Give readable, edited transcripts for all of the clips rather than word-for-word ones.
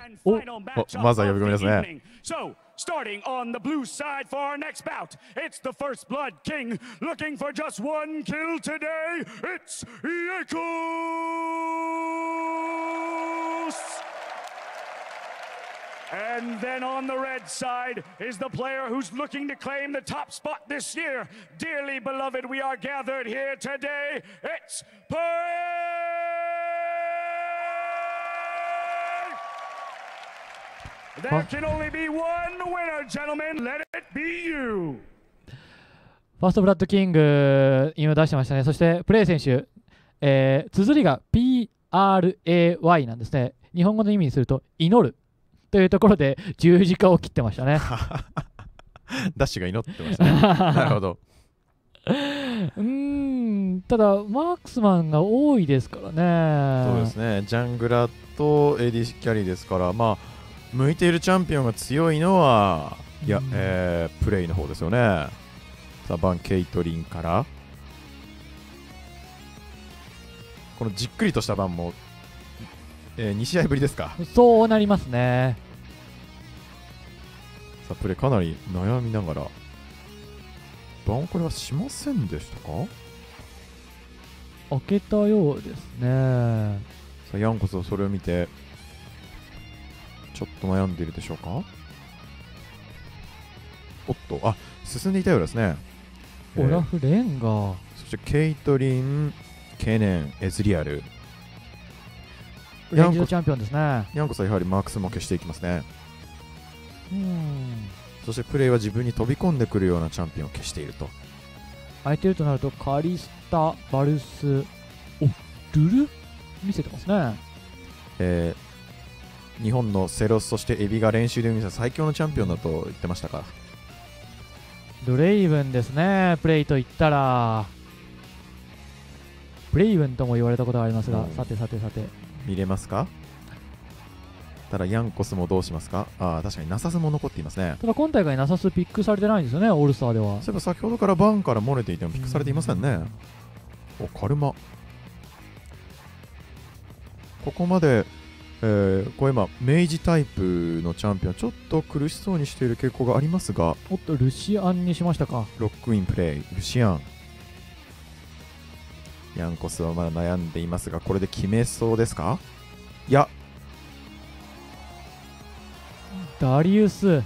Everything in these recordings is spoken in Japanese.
まずは呼び込みですね。 Starting on the blue side for our next bout, it's the First Blood King looking for just one kill today. It's Yakos! And then on the red side is the player who's looking to claim the top spot this year. Dearly beloved, we are gathered here today. It's There can only be one winner, gentlemen. Let it be you. ファーストブラッドキング、今出してましたね。そしてプレイ選手、綴りが PRAY なんですね。日本語の意味にすると祈るというところで十字架を切ってましたね。 ダッシュが祈ってましたね。なるほど。 ただマークスマンが多いですからね。 そうですね。ジャングラと AD キャリーですから、まあ向いているチャンピオンが強いのは、プレイの方ですよね。さあバン・ケイトリンからこのじっくりとしたバンも、2試合ぶりですか。 そうなりますね。 さあプレイかなり悩みながらバンこれはしませんでしたか。 開けたようですね。 さあヤンコスはそれを見てちょっと悩んでいるでしょうか。おっと、進んでいたようですね。 オラフ・レンガ、 そしてケイトリン、ケネン、エズリアル。 レンジのチャンピオンですね。 ヤンコスはやはりマークスも消していきますね。そしてプレイは自分に飛び込んでくるようなチャンピオンを消していると。 空いてるとなるとカリスタ、バルス、ルル見せてますね。 日本のセロス、そしてエビが練習で見せた最強のチャンピオンだと言ってましたから。 ドレイブンですね。プレイと言ったらブレイブンとも言われたことがありますが、さて見れますか。ただヤンコスもどうしますか。確かにナサスも残っていますね。 ただ今大会ナサスピックされてないんですよね、オールスターでは。 そういえば先ほどからバンから漏れていてもピックされていませんね。カルマここまでこれ今明治タイプのチャンピオンちょっと苦しそうにしている傾向がありますが、 おっとルシアンにしましたか。 ロックインプレイルシアン。ヤンコスはまだ悩んでいますが、これで決めそうですか。いやダリウス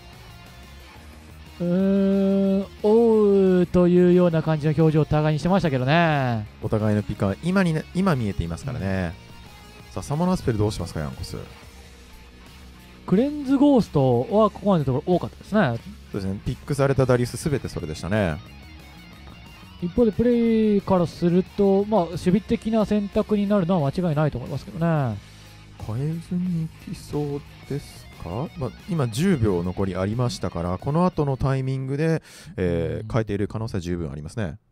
おうというような感じの表情を互いにしてましたけどね。 お互いのピカは今見えていますからね。さあサモナースペルどうしますか。ヤンコスクレンズゴーストはここまでのところ多かったですね。 そうですね。ピックされたダリウスすべてそれでしたね。 一方でプレイからすると、守備的な選択になるのは間違いないと思いますけどね。 変えずにいきそうですか。今10秒残りありましたから、この後のタイミングで、変えている可能性は十分ありますね。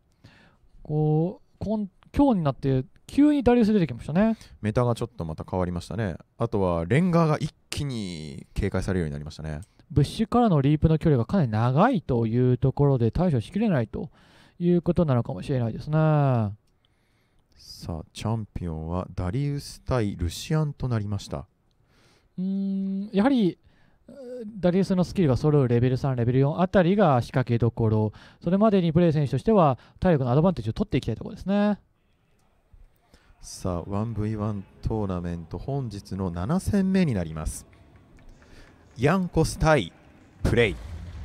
今日になって急にダリウス出てきましたね。 メタがちょっとまた変わりましたね。あとはレンガーが一気に警戒されるようになりましたね。 ブッシュからのリープの距離がかなり長いというところで対処しきれないということなのかもしれないですね。 さあチャンピオンはダリウス対ルシアンとなりました。 やはりダリウスのスキルが揃うレベル3、レベル4あたりが仕掛けどころ、それまでにプレイ選手としては体力のアドバンテージを取っていきたいところですね。 さあ 1v1 トーナメント本日の7戦目になります。ヤンコス対プレイ。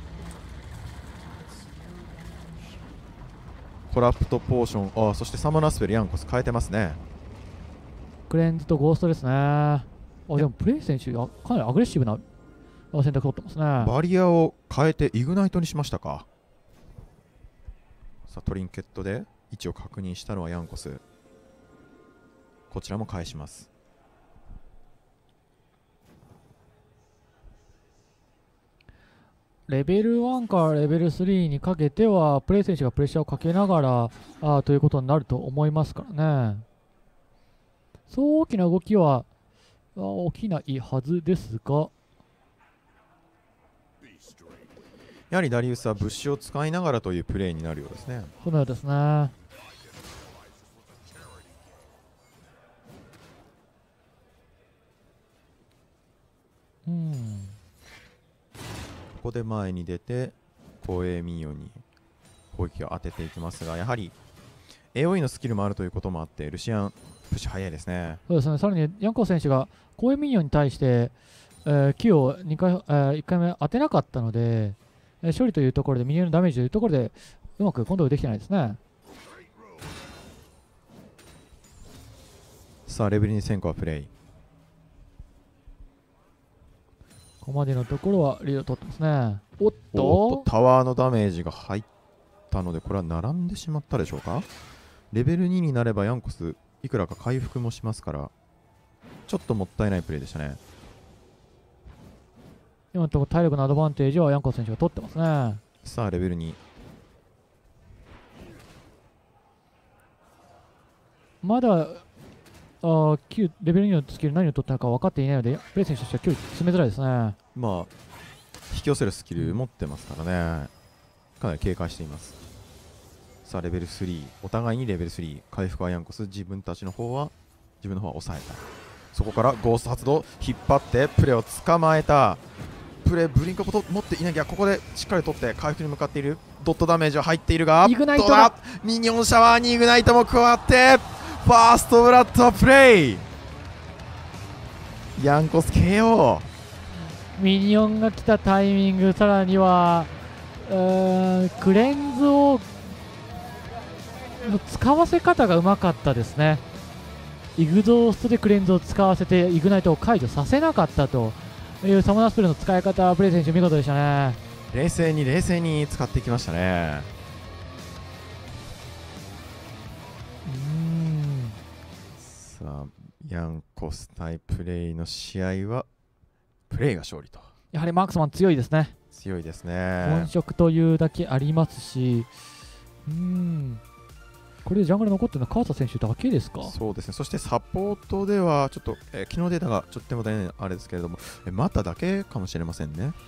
コラプトポーション、そしてサモナースペルヤンコス変えてますね。 クレンズとゴーストですね。でもプレイ選手がかなりアグレッシブな選択取ってますね。 バリアを変えてイグナイトにしましたか。さあトリンケットで位置を確認したのはヤンコス。こちらも返します。 レベル1からレベル3にかけてはプレイ選手がプレッシャーをかけながらということになると思いますからね。そう大きな動きは起きないはずですが、 やはりダリウスは物資を使いながらというプレーになるようですね。 そのようですね。 こで前に出て後衛ミニオンに攻撃を当てていきますが、やはり AOE のスキルもあるということもあってルシアンプッシュ早いですね。 そうですね、さらにヤンコ選手が後衛ミニオンに対して、Q を2回、1回目当てなかったので、処理というところでミニオンのダメージというところでうまくコントロールできてないですね。 さあレベル2先行はプレイ。 ここまでのところはリード取ってますね。おっとタワーのダメージが入ったので、これは並んでしまったでしょうか。レベル2になればヤンコスいくらか回復もしますから、ちょっともったいないプレーでしたね。 今のところ体力のアドバンテージはヤンコ選手が取ってますね。 さあレベル2、 まだQ レベル2のスキル何を取ったのか分かっていないので、プレイ選手としては距離詰めづらいですね。 まあ引き寄せるスキル持ってますからね、かなり警戒しています。さあレベル3、お互いにレベル3、回復はヤンコス、自分の方は抑えた。そこからゴースト発動、引っ張ってプレーを捕まえた。プレーブリンクを持っていなきゃ、ここでしっかり取って回復に向かっている。ドットダメージは入っているが、 イグナイトだ。 ミニオンシャワーにイグナイトも加わって、ファーストブラッドプレイ、ヤンコス KO。 ミニオンが来たタイミング、さらにはクレンズを使わせ方がうまかったですね。イグゾーストでクレンズを使わせてイグナイトを解除させなかったというサモナースペルの使い方、プレイ選手見事でしたね。 冷静に使ってきましたね。さあヤンコス対プレイの試合はプレイが勝利と。 やはりマークスマン強いですね。 強いですね。 本色というだけありますし、これでジャングル残ってるのは川田選手だけですか。 そうですね。そしてサポートではちょっと、昨日データがちょっと手元であれですけれども、マタだけかもしれませんね。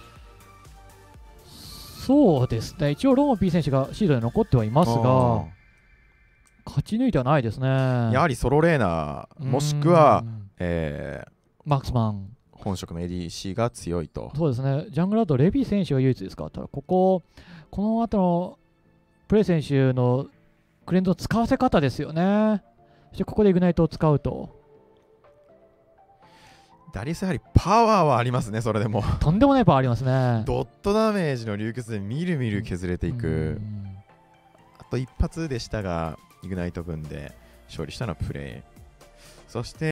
そうですね、一応ローマ P 選手がシードで残ってはいますが、勝ち抜いてはないですね。 やはりソロレーナーもしくは、 マークスマン、 本職の ADC が強いと。 そうですね、ジャングルだとレビー選手が唯一ですか。ただこの後のプレイ選手のクレンズの使わせ方ですよね。そしてここでイグナイトを使うと、 ダリウスやはりパワーはありますね。それでもとんでもないパワーありますね。 ドットダメージの流血でみるみる削れていく。あと一発でしたがイグナイト分で勝利したのはプレイ。そして